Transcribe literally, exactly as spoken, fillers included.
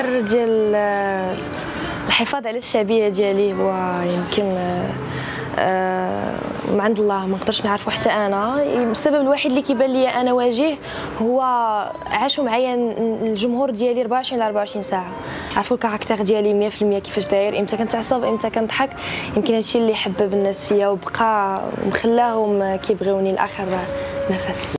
السر ديال الحفاظ على الشعبيه ديالي هو يمكن آه من عند الله، ما نقدرش نعرفو حتى انا. السبب الوحيد اللي كيبان لي انا واجه هو عاشوا معايا الجمهور ديالي أربعة وعشرين على أربعة وعشرين ساعه، عرفوا الكاركتير ديالي مية في المية كيفاش داير، امتى كنتعصب امتى كنضحك. يمكن هادشي اللي حبب الناس فيا وبقى مخلاهم كيبغيوني لاخر نفس.